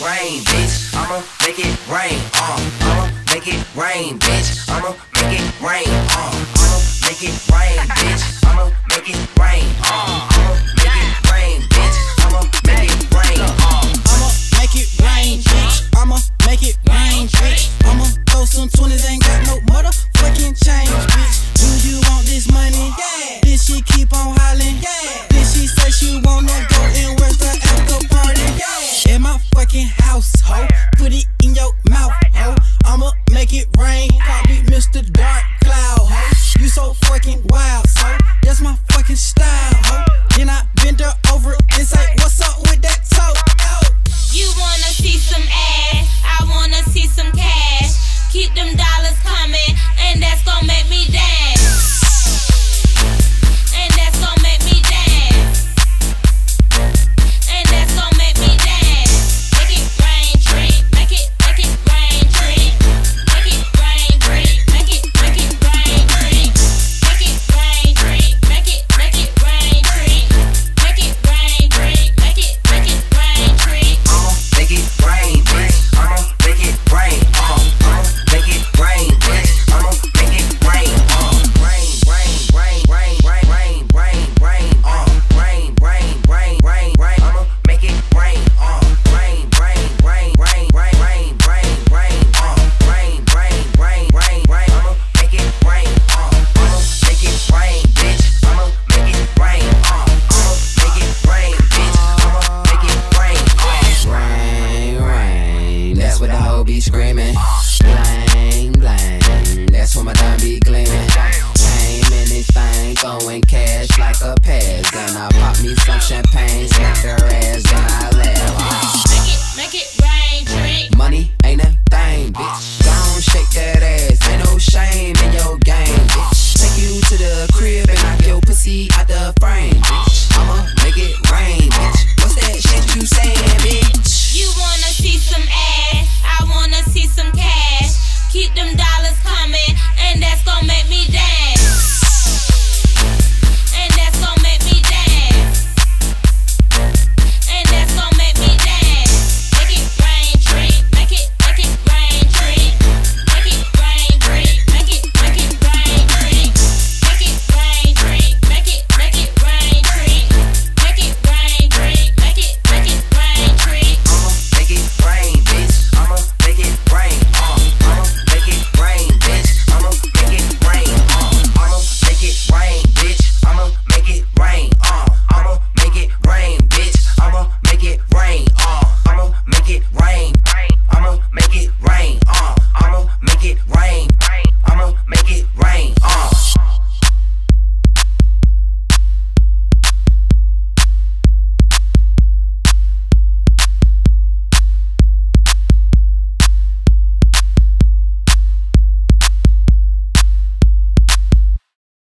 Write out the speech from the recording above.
rain, bitch. I'ma make it rain. I'ma make it rain, bitch. I'ma make it rain. I'ma make it rain, bitch. I'ma make it rain. I'ma make it rain, bitch. I'ma make it rain. I'ma make it rain, bitch. I'ma make it rain, bitch. I'ma throw some 20s, ain't got no motherfucking change, bitch. Do you want this money? Yeah. Then she keep on hollering. Yeah. Then she say she wanna go and where's the after party? Yeah. In my fucking house, ho. Put it in your mouth, ho. I'ma make it rain. Call me Mr. Dark Cloud, ho. You so fucking wild, so that's my fucking style, ho. Then I bend her over and say, what's up with that toe? You wanna see some ass, I wanna see some cash. Keep them dollars coming, and that's gon' make me dance. And that's gon' make me dance. And that's gon' make me dance. Make it rain, drink. Make it rain, drink. Make it rain, drink. Make it rain, drink. Make it rain, drink. Make it rain, drink. Make it rain, drink. Make it rain, drink. I'ma make it rain, bitch. I'ma make it rain. I'ma make it rain, bitch. I'ma make it rain. Rain, rain, rain, rain, rain, rain, rain, rain. Rain, rain, rain, rain, rain. I'ma make it rain. Rain, rain, rain, rain, rain, rain, rain, rain. Rain, rain, rain, rain, rain. I'ma make it rain. I'ma make it rain, bitch. I'ma make it rain. I'ma make it rain, bitch. I'ma make it rain. Rain, rain, that's what the hoe be screaming.